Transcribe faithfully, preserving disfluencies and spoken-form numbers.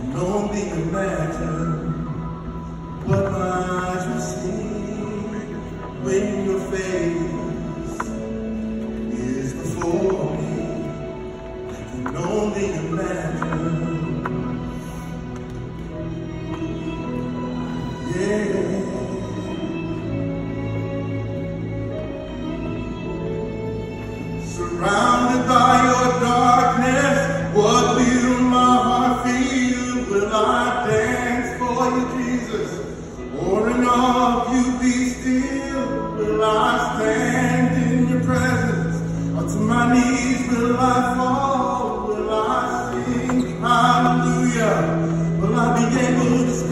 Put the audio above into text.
can only imagine what my eyes will see when your face is before me. I can only imagine. Yeah. Surrounded by your darkness, what will my heart feel? Will I dance for you, Jesus? Or in awe of you be still? Will I stand in your presence? Or to my knees will I fall? Will I sing hallelujah? Will I be able to